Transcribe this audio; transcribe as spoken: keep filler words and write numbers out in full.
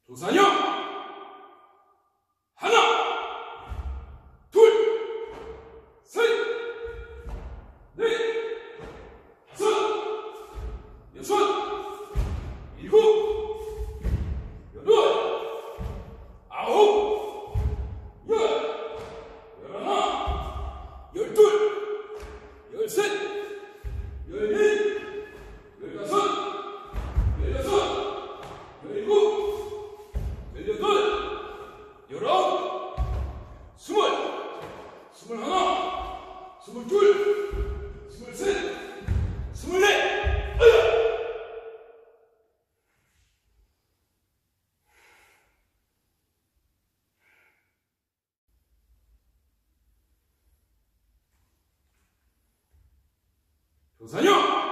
조사녀 하나 둘 셋 넷 다섯 여섯 일곱 여덟 아홉 열 열하나 열둘 열셋 열넷 열다섯 열여섯 열일곱 열여덟 열아홉 스물 스물하나 스물둘 스물셋 스물넷 조사녀